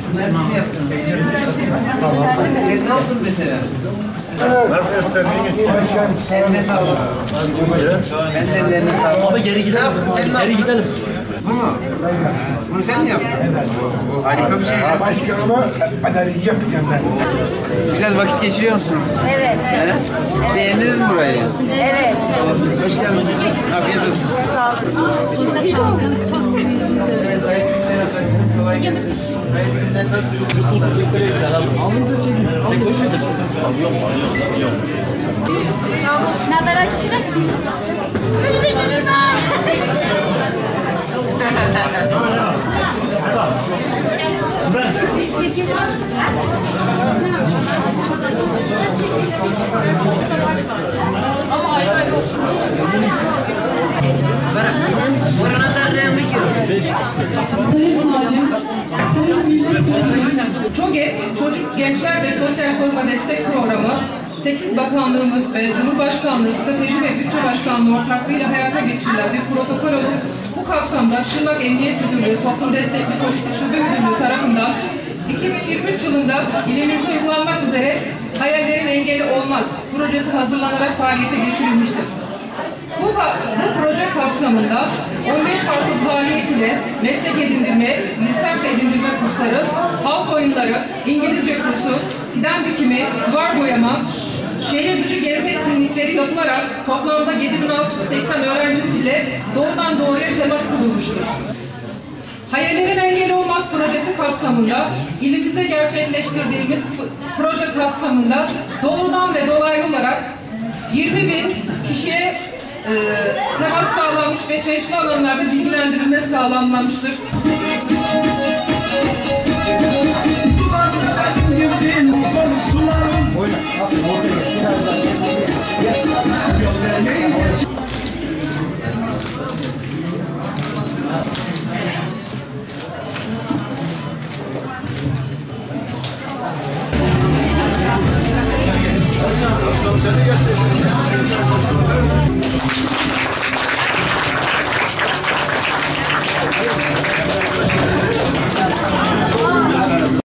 Ben sizin yaptınız. Sen ne yaptın mesela? Nasılsın? Eline sağlık. Senin ellerine sağlık. Baba geri gidelim. Ne yaptın? Sen ne Geri yaptın? gidelim. Bu mu? Bunu sen mi yaptın? Evet. Harika bir şey. Başkanıma analiz yapacağım ben. Güzel vakit geçiriyor musunuz? Evet. Evet. Beğendiniz mi burayı? Evet. Hoş geldiniz. Afiyet olsun. Sağ olun. Çok sevindim. Evet, hayırlı günler efendim. Kolay gelsin. Hayırlı günler. Nasılsınız? Alınca çekin. Tek başıdır. Ne haber açışırım? ÇOGE, Çocuk, Gençler ve Sosyal Koruma Destek Programı, 8 bakanlığımız ve Cumhurbaşkanlığı Strateji ve Bütçe Başkanlığı ortaklığıyla hayata geçirilen bir protokol olup bu kapsamda Şırnak Emniyet Müdürlüğü Toplum Destekli Polis Şube Müdürlüğü tarafından 2023 yılında ilimizde uygulanmak üzere Hayallerin Engeli Olmaz projesi hazırlanarak faaliyete geçirilmiştir. Bu proje kapsamında 15 farklı faaliyet ile meslek edindirme, lisans edindirme kursları, halk oyunları, İngilizce kursu, fidan dikimi, duvar boyama, şehir dışı gezi etkinlikleri yapılarak toplamda 7680 öğrencimizle doğrudan doğruya temas kurulmuştur. Hayallerin Engeli Olmaz projesi kapsamında ilimizde gerçekleştirdiğimiz proje kapsamında doğrudan ve dolaylı olarak 20.000 kişiye temas sağlanmış ve çeşitli alanlarda bilgilendirilme sağlanmıştır. Oyna.